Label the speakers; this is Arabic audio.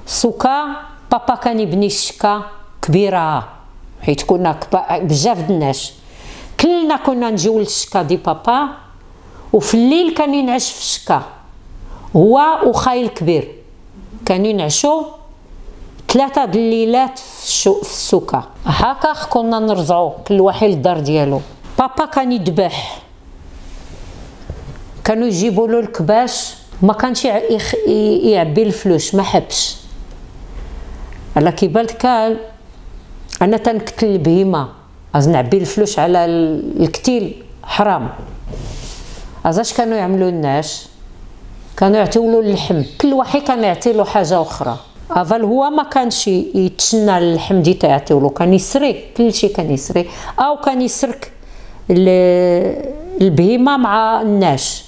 Speaker 1: سوكا بابا كان يبني الشكا كبيره، حيت كنا بزاف د الناس، كلنا كنا نجيو للشكا دي بابا، وفي الليل كان ينعس في الشكا هو وخاي الكبير، كانوا ينعشوا 3 د الليلات في السوكا. هكا كنا نرجعوا كل واحد للدار ديالو. بابا كان يذبح، كانوا يجيبوا له الكباش، ما كانش يعبي الفلوس، ما حبش. على كيبان كان انا تنقتل البهيمه، از نعبي الفلوس على الكتيل حرام. ازاش كانوا يعملوا الناس؟ كانوا يعطيو له اللحم، كل واحد كان يعطي له حاجه اخرى. افال هو ما كانش يتسنى اللحم دي تعطيو له، كان يسري كل شيء، كان يسري او كان يسرك البهيمه مع الناس.